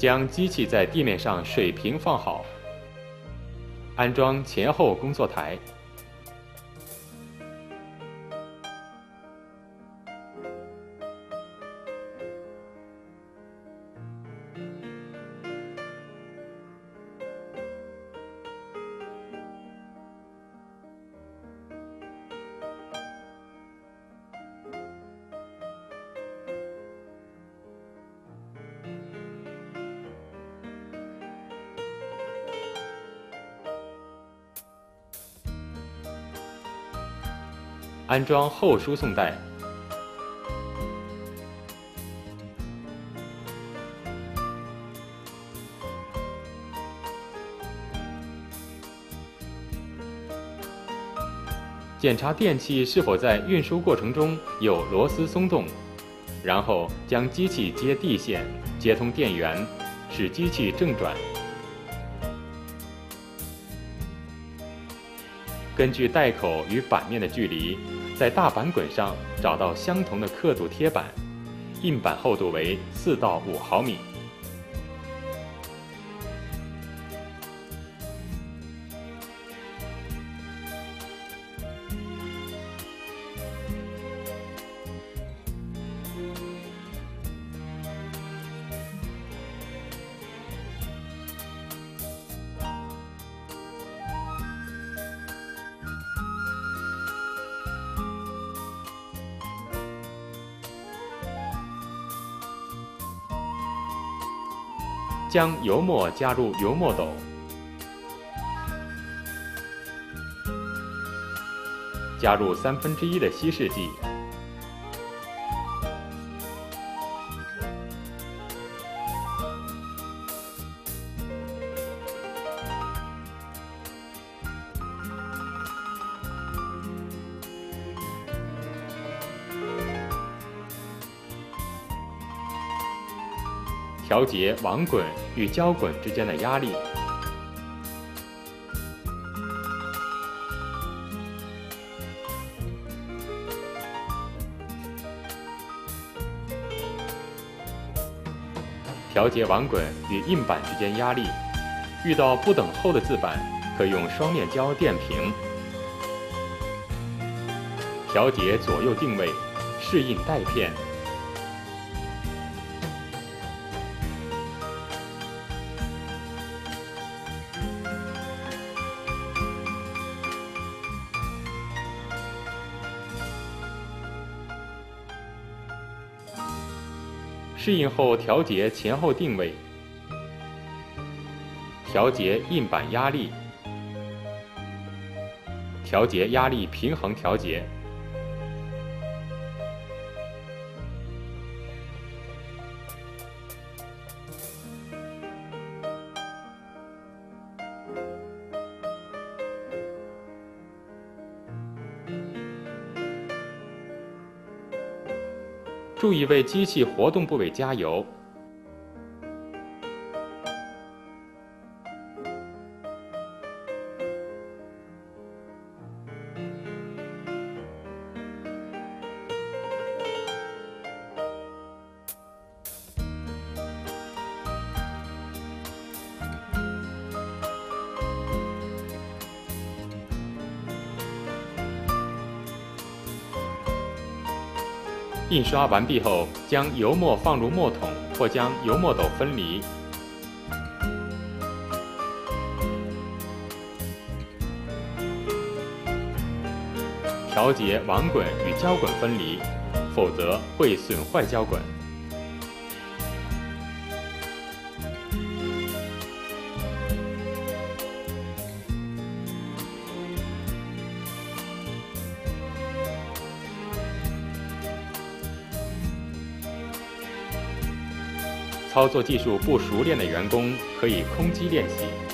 将机器在地面上水平放好，安装前后工作台。安装后输送带，检查电器是否在运输过程中有螺丝松动，然后将机器接地线，接通电源，使机器正转。根据带口与板面的距离，在大板滚上找到相同的刻度贴板，印板厚度为4到5毫米。将油墨加入油墨斗，加入1/3的稀释剂，调节网滚与胶滚之间的压力。调节网滚与印板之间压力，遇到不等厚的字板，可用双面胶垫平。调节左右定位，适应带片。适应后调节前后定位，调节印板压力，调节压力平衡调节。注意为机器活动部位加油。印刷完毕后，将油墨放入墨筒，或将油墨斗分离。调节网滚与胶滚分离，否则会损坏胶滚。操作技术不熟练的员工可以空机练习。